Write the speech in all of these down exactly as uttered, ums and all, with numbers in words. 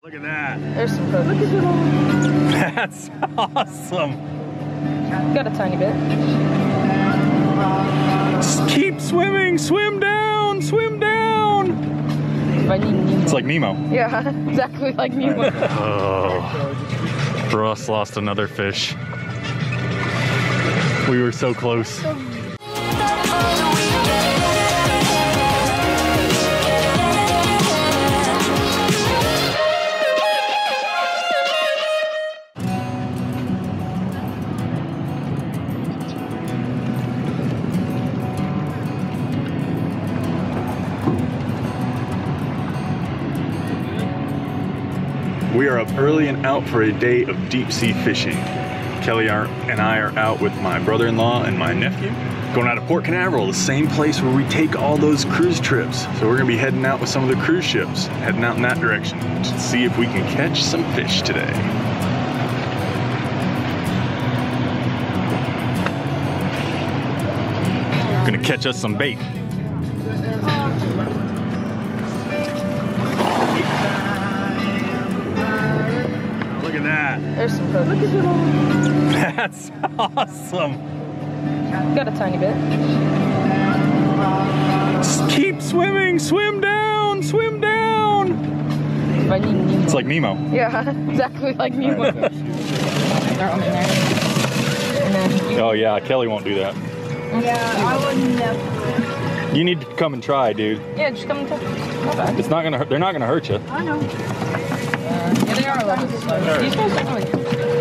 Look at that. There's some cookies. That's awesome. Got a tiny bit. Just keep swimming. Swim down. Swim down. It's like Nemo. Yeah, exactly like Nemo. Oh, Ross lost another fish. We were so close. We are up early and out for a day of deep sea fishing. Kelly and I are out with my brother-in-law and my nephew, going out of Port Canaveral, the same place where we take all those cruise trips. So we're gonna be heading out with some of the cruise ships, heading out in that direction to see if we can catch some fish today. We're gonna catch us some bait. Look at that. There's some cookies. That's awesome. Got a tiny bit. Just keep swimming. Swim down. Swim down. It's like Nemo. Yeah, exactly like Nemo. Throw them in there. And then Oh yeah, Kelly won't do that. Yeah, I would never. You need to come and try, dude. Yeah, just come and touch it. Not bad. It's not gonna hurt. They're not gonna hurt you. I know. Uh, yeah, they are a little bit slow. These guys are really.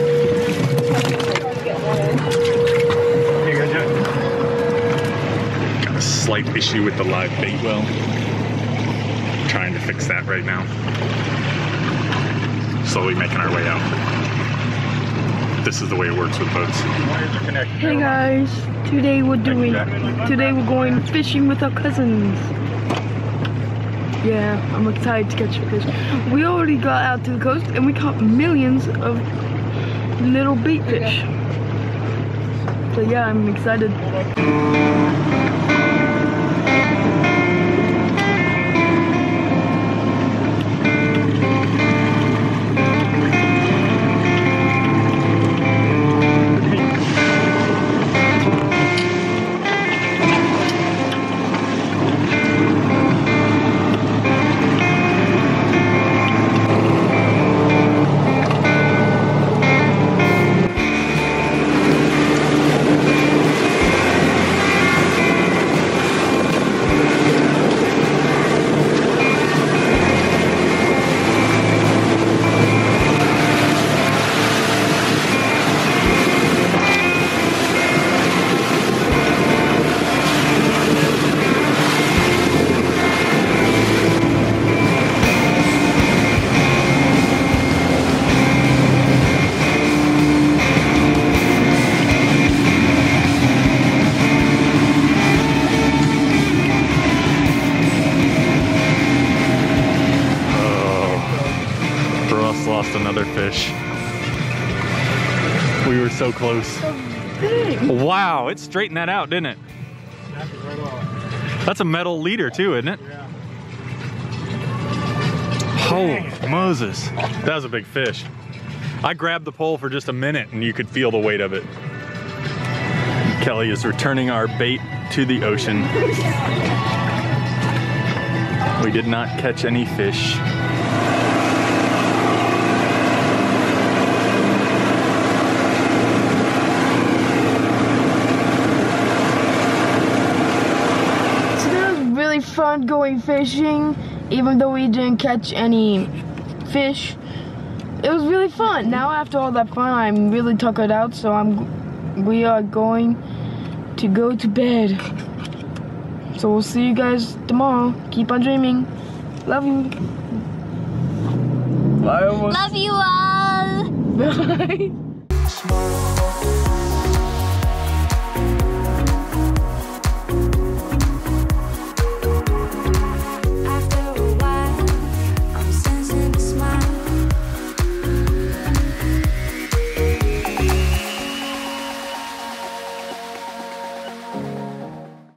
Got a slight issue with the live bait well. Trying to fix that right now. Slowly making our way out. This is the way it works with boats. Hey guys, today we're doing, today we're going fishing with our cousins. Yeah, I'm excited to catch fish. We already got out to the coast and we caught millions of little bait fish. So yeah, I'm excited. Lost another fish. We were so close. Wow, it straightened that out, didn't it? That's a metal leader too, isn't it? Oh, Moses. That was a big fish. I grabbed the pole for just a minute and you could feel the weight of it. Kelly is returning our bait to the ocean. We did not catch any fish. Fun going fishing, even though we didn't catch any fish. It was really fun. Now after all that fun, I'm really tuckered out, so I'm we are going to go to bed. So we'll see you guys tomorrow. Keep on dreaming. Love you. Bye. Love you all. Bye.